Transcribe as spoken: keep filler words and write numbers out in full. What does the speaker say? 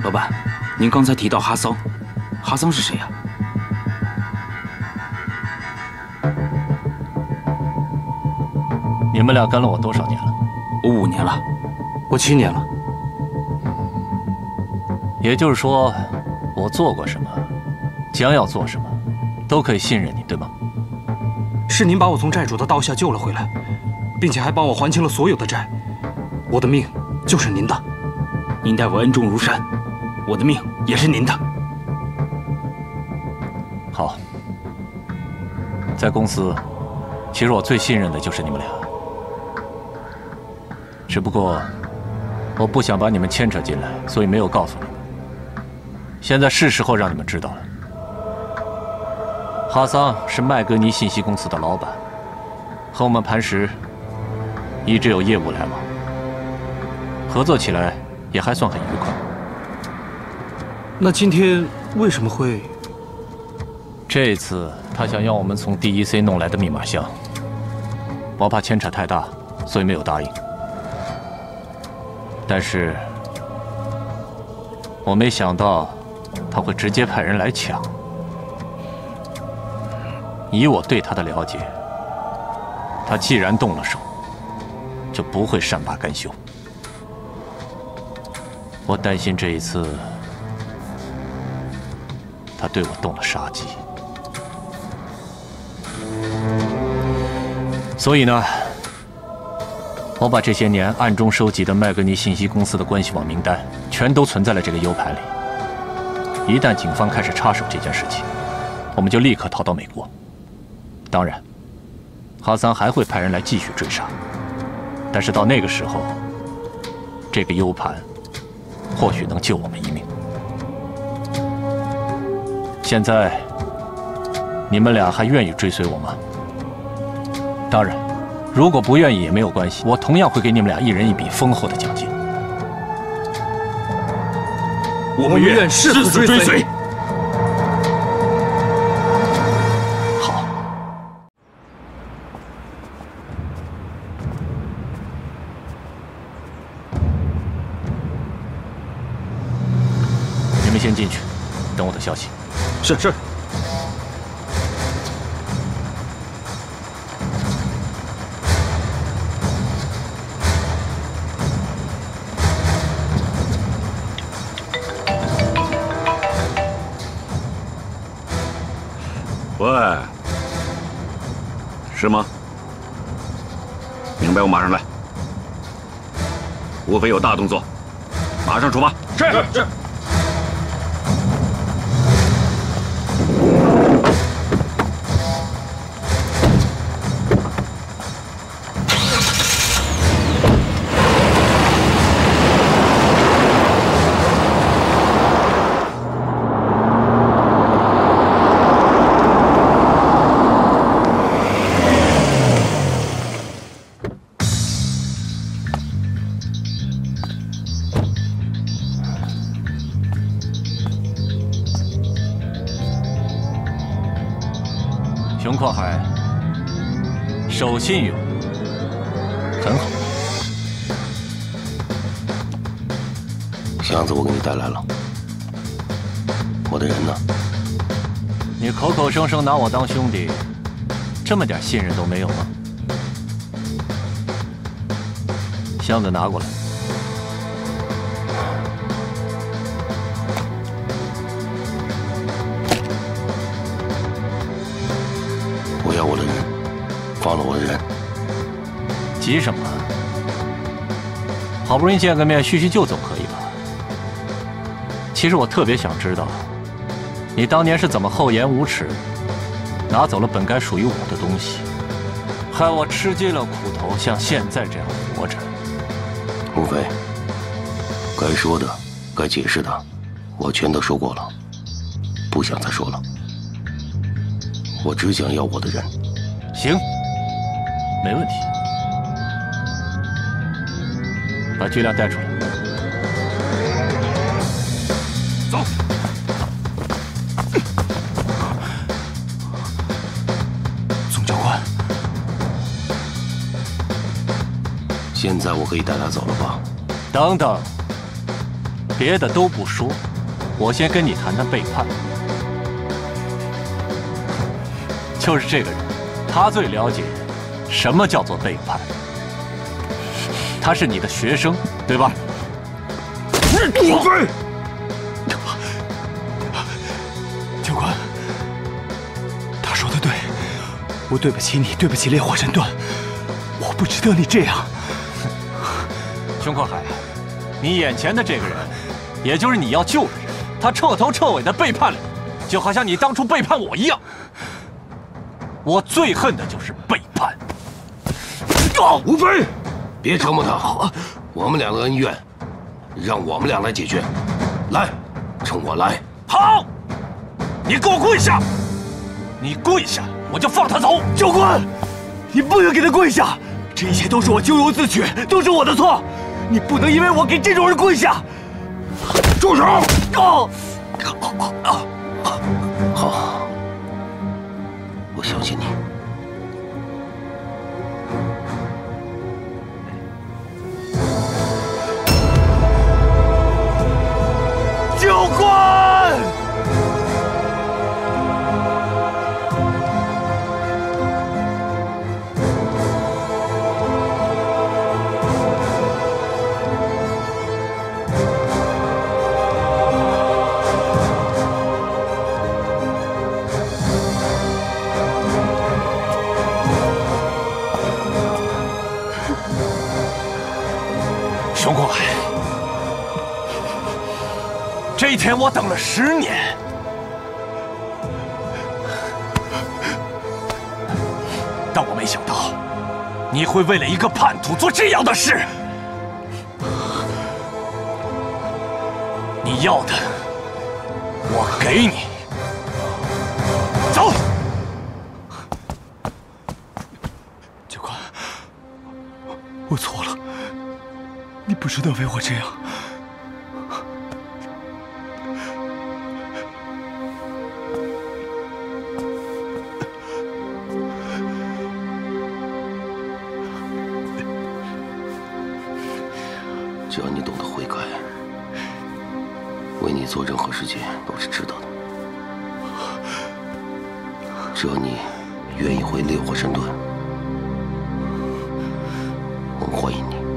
老板，您刚才提到哈桑，哈桑是谁呀？ 你们俩跟了我多少年了？ 我五年了。 我七年了。 也就是说，我做过什么，将要做什么，都可以信任你，对吗？ 是您把我从债主的刀下救了回来，并且还帮我还清了所有的债。我的命就是您的。 您待我恩重如山，我的命也是您的。 好，在公司，其实我最信任的就是你们俩。只不过，我不想把你们牵扯进来，所以没有告诉你们。现在是时候让你们知道了。哈桑是麦格尼信息公司的老板，和我们磐石一直有业务来往，合作起来也还算很愉快。 那今天为什么会？ 这一次他想要我们从 D E C 弄来的密码箱，我怕牵扯太大，所以没有答应。但是我没想到他会直接派人来抢。以我对他的了解，他既然动了手，就不会善罢甘休。我担心这一次他对我动了杀机。所以呢，我把这些年暗中收集的麦格尼信息公司的关系网名单全都存在了这个 U 盘里。一旦警方开始插手这件事情，我们就立刻逃到美国。当然，哈桑还会派人来继续追杀，但是到那个时候，这个 U 盘或许能救我们一命。现在，你们俩还愿意追随我吗？当然，如果不愿意也没有关系，我同样会给你们俩一人一笔丰厚的奖金。 我们愿誓死追随。 好。你们先进去，等我的消息。 是是。 喂，是吗？明白，我马上来。无非有大动作，马上出发。 是是。 熊阔海，守信用，很好。 箱子我给你带来了，我的人呢？ 你口口声声拿我当兄弟，这么点信任都没有吗？箱子拿过来。 我要我的人，放了我的人。 急什么？好不容易见个面，叙叙旧总可以吧？其实我特别想知道，你当年是怎么厚颜无耻，拿走了本该属于我的东西，害我吃尽了苦头，像现在这样活着。 无非，该说的、该解释的，我全都说过了，不想再说了。我只想要我的人。 行，没问题。把巨量带出来。 走。 总教官， 现在我可以带他走了吧？ 等等， 别的都不说，我先跟你谈谈背叛。就是这个人，他最了解什么叫做背叛。他是你的学生，对吧？ 无非， 教官，他说的对，我对不起你，对不起烈火神盾，我不值得你这样。 熊阔海，你眼前的这个人，也就是你要救的人，他彻头彻尾的背叛了你，就好像你当初背叛我一样。我最恨的就是背叛。 无非， 别折磨他，我们俩的恩怨，让我们俩来解决。来，冲我来！ 好，你给我跪下！你跪下，我就放他走。 教官，你不能给他跪下，这一切都是我咎由自取，都是我的错，你不能因为我给这种人跪下。 住手！ 哦， 好，我相信你。 教官！ 熊阔海，这一天我等了十年，但我没想到你会为了一个叛徒做这样的事。你要的，我给你。走。 教官，我错了，你不值得为我这样。 只要你懂得悔改，为你做任何事情都是值得的。只要你愿意回烈火神盾，我欢迎你。